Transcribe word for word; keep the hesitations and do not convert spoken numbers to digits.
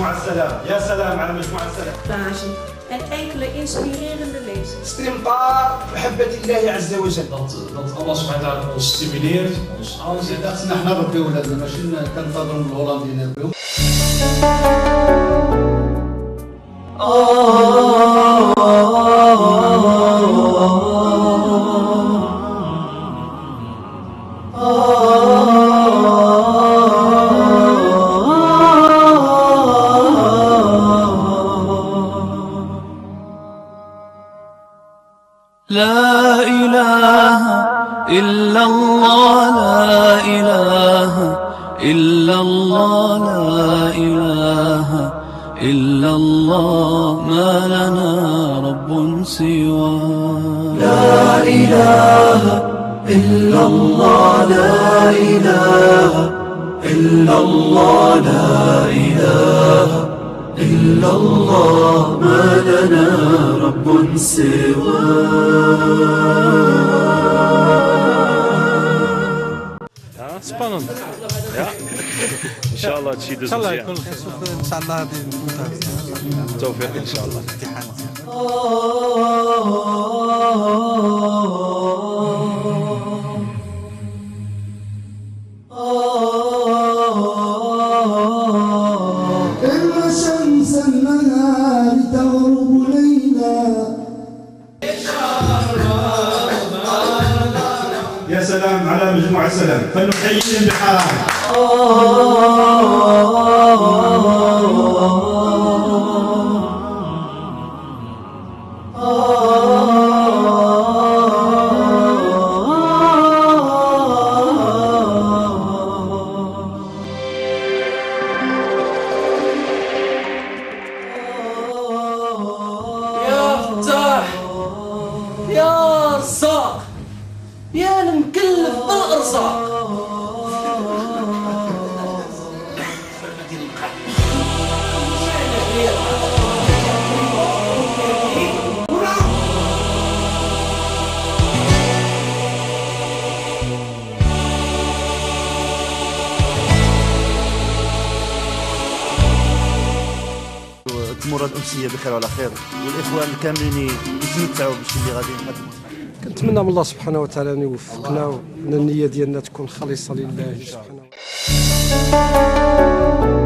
مجموعة السلام. يا سلام على مجموعة السلام. Page en enkele inspirerende lezingen. استمطار محبة الله عز وجل. Dat, dat Allah subhanahu wa ta'ala ons stimuleert, ons aanzet. Dat نحن نربيو ولادنا ماشي كنتظروا من الهولنديين يربيو. لا إله إلا الله لا إله إلا الله لا إله إلا الله ما لنا رب سواه لا إله إلا الله لا إله إلا الله لا إله إلا الله ما لنا رب سواه. Spannend. Ja. Inshallah تشي دوز ان شاء الله يكون خير. ان شاء الله هذه توفيق ان شاء الله. إن شمس النهار تغرب ليلا. يا سلام على مجموعة السلام. فنحييهم بحرارة. يا فتاح يا رزاق يا المكلف بالارزاق. تمر الأمسية بخير وعلى خير، والإخوان كاملين يتمتعوا بالشيء اللي غادي نقدموا. كنتمنى من الله سبحانه وتعالى ان يوفقنا وان النيه ديالنا تكون خالصه لله سبحانه وتعالى.